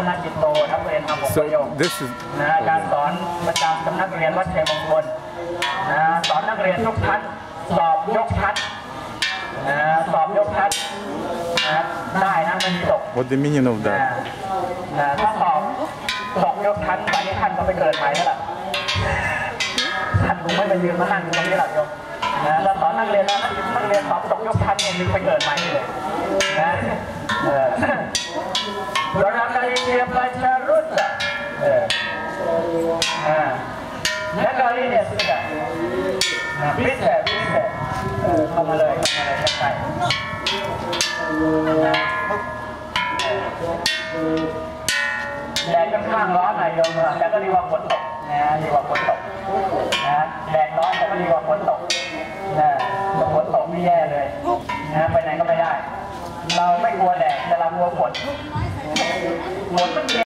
คุณจิตโตนักเรียนทำประโยชน์อาจารย์สอนประจำสำนักเรียนวัดชัยมงคลสอนนักเรียนทุกชั้นสอบยกชั้นสอบยกชั้นได้นะไม่มีตก What the meaning of that? ถ้าสอบตกยกชั้นตอนนี้ท่านก็ไปเกิดใหม่แล้วล่ะท่านคงไม่ไปยืนมานั่งอยู่ตรงนี้หรอกโยมเราสอนนักเรียนแล้วนักเรียนสอบตกยกชั้นยังไปเกิดใหม่เลยนะเราได้เรียนไปชารุ่นและกรณีเนี่ยสุดพิเศษเข้ามาเลยใช่แดดค่อนข้างร้อนหน่อยโยมแต่ก็ดีกว่าฝนตกนะดีกว่าฝนตกนะแดดร้อนแต่ก็ดีกว่าฝนตกนะฝนตกไม่แย่เลยนะไปไหนก็ไม่ได้เราไม่กลัวแดดแต่เรากลัวฝนมัน